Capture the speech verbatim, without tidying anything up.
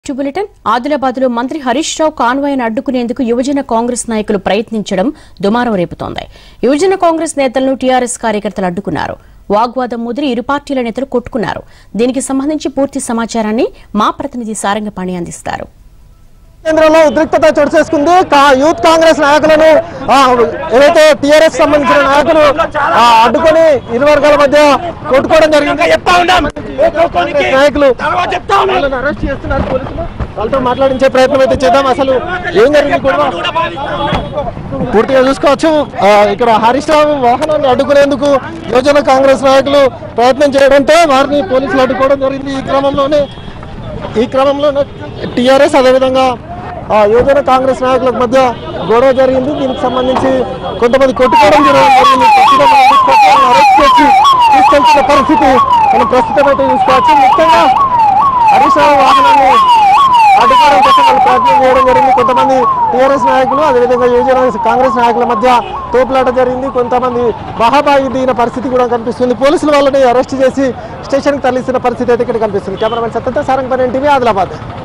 Bulletin ఆదిలాబాద్లో మంత్రి హరీష్ రావు కాన్వాయ్ను అడ్డుకునేందుకు యువజన కాంగ్రెస్ నాయకులు ప్రయత్నించడం దుమారం రేపుతోంది. యువజన కాంగ్రెస్ నేతలను టీఆర్ఎస్ కార్యకర్తలు అడ్డుకున్నారు. వాగ్వాదం ముదిరి ఇరు పార్టీల నేతలు కొట్టుకున్నారు. దీనికి సంబంధించి పూర్తి సమాచారాన్ని మా ప్రతినిధి సారంగపాణి అందిస్తారు. కేంద్రంలో ఉద్రిక్తత చోటు చేసుకుంది. యూత్ కాంగ్రెస్ నాయకులను ఏదైతే టీఆర్ఎస్ సంబంధించిన నాయకులు అడ్డుకొని ఇరు వర్గాల మధ్య కొట్టుకోవడం జరిగింది. నాయకులు అరెస్ట్ చేస్తున్నారు పోలీసులు. వాళ్ళతో మాట్లాడించే ప్రయత్నం అయితే చేద్దాం. అసలు ఏం జరిగింది కూడా పూర్తిగా చూసుకోవచ్చు. ఇక్కడ హరీష్ రావు వాహనాన్ని అడ్డుకునేందుకు యువజన కాంగ్రెస్ నాయకులు ప్రయత్నం చేయడంతో వారిని పోలీసులు అడ్డుకోవడం జరిగింది. ఈ క్రమంలోనే ఈ క్రమంలోనే టీఆర్ఎస్ అదేవిధంగా యువజన కాంగ్రెస్ నాయకుల మధ్య గొడవ జరిగింది. దీనికి సంబంధించి కొంతమంది కొట్టుకోవడం జరిగింది. అరెస్ట్ చేసి తీసుకెళ్తున్న పరిస్థితి మనం ప్రస్తుతం అయితే చూసుకోవచ్చు. ముఖ్యంగా హరీష్ రావు వాహనాన్ని అడ్డుకోవడం కోసం వాళ్ళు ప్రయత్నం చేయడం జరిగింది. కొంతమంది టీఆర్ఎస్ నాయకులు అదేవిధంగా యువజన కాంగ్రెస్ నాయకుల మధ్య తోపులాట జరిగింది. కొంతమంది బహాబాయి దిగిన పరిస్థితి కూడా కనిపిస్తుంది. పోలీసులు వాళ్ళని అరెస్ట్ చేసి స్టేషన్కి తరలిస్తున్న పరిస్థితి అయితే ఇక్కడ కనిపిస్తుంది. కెమెరామెన్ సత్యంతో సారంగపాణి టీవీ ఆదిలాబాద్.